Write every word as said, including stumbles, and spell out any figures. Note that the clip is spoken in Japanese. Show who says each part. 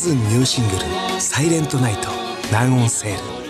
Speaker 1: ズンニューシングル「サイレントナイト」ナウオンセール。